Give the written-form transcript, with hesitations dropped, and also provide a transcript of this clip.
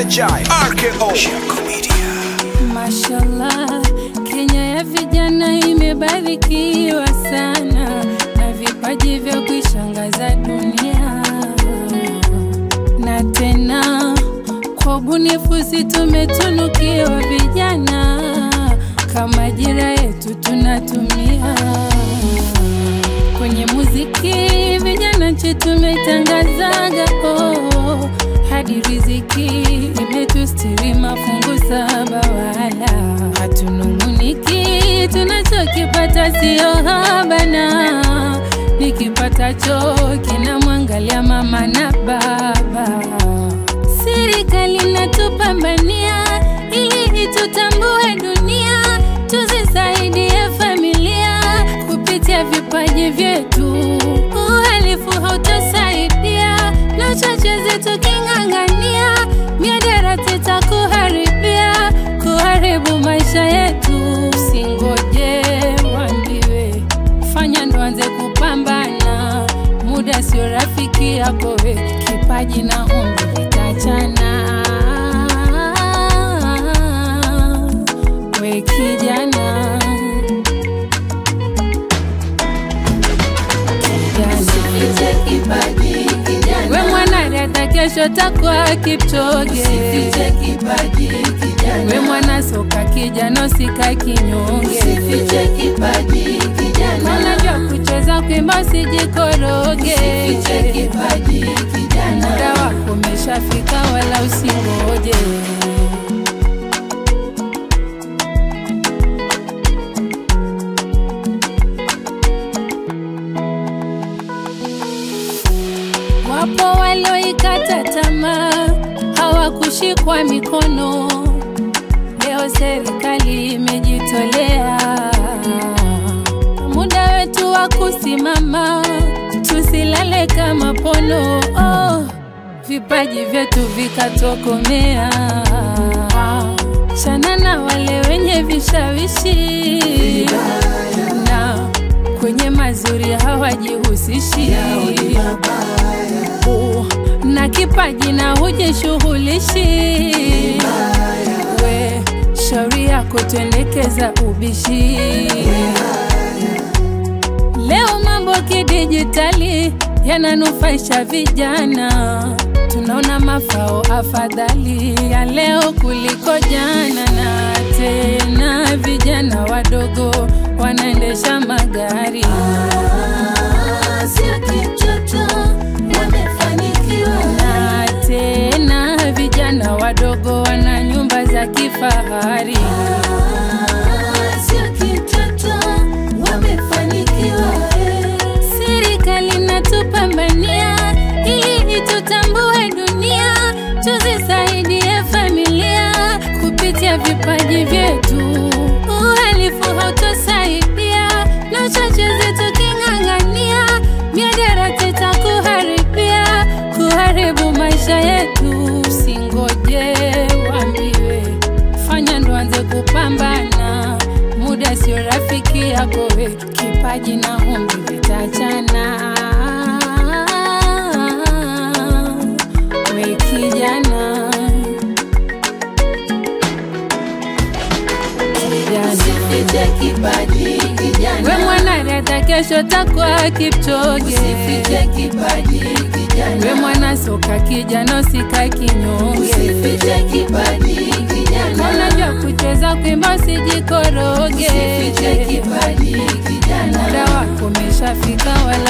Jai RKO Media. Mashallah, Kenya ya vijana imebarikiwa sana na vipaji vya kushangaza dunia. Na tena kwa ubunifu sisi tumetunukiwa vijana, kama ajira yetu tunatumia. Kwenye muziki vijana nchi tumetangazaga, hadi riziki imetustiri mafungu 7 wala hatununguniki, tunachokipata sio habana. Nikipata choki na mwangalia mama na baba. Serikali natupambania ili tutambue dunia, tuzisaidie familia kupitia vipaji vyetu. Uhalifu hautasaidia na chache zetu kingangania, miadarati takuharibia, kuharibu maisha yetu. Singoje wambiwe, fanya ndo anze kupambana, muda sio rafiki yako we, kipaji na umri vitachana. We kijana, usifiche kipaji kijana. We mwanariadha kesho takwa Kipchoge. Usifiche kipaji kijana. We mwana soka kijana usika kinyonge. Usifiche kipaji kijana. Unajua kucheza kuimba usijikoroge. Usifiche kipaji kijana. Muda wako umeshafika wala usingoje. Wapo walioikata tamaa, hawakushikwa mikono. Leo serikali imejitolea, muda wetu wa kusimama, tusilale kama pono. Vipaji vyetu vikatokomea, chana na wale wenye vishawishi, na kwenye mazuri hawajihusishi. Na kipaji na hujishughulishi, we shauri yako tuendekeza ubishi. Leo mambo kidijitali yananufaisha vijana, tunaona mafao afadhali ya leo kuliko jana. Na tena vijana wadogo wanaendesha magari, sio kichocho wamefanikiwa. na tena vijana wadogo wana nyumba za kifahari, sio kichocho wamefanikiwa. Serikali natupambania ili tutambue dunia, tuzisaidie familia kupitia vipaji vyetu. Uhalifu hautasaidia na chache zetu kingangania, miadarati takuharibia, kuharibu maisha yetu. Singoje wambiwe, fanya ndo anze kupambana, muda sio rafiki yako we, kipaji na umri vitachana. We kijana, Usifiche kipaji kijana. we mwanariadha kesho takwa Kipchoge. Usifiche kipaji kijana. We mwana soka kijana usika kinyonge. Usifiche kipaji kijana. Unajua kucheza kuimba usijikoroge. Usifiche kipaji kijana. Muda wako umeshafika wala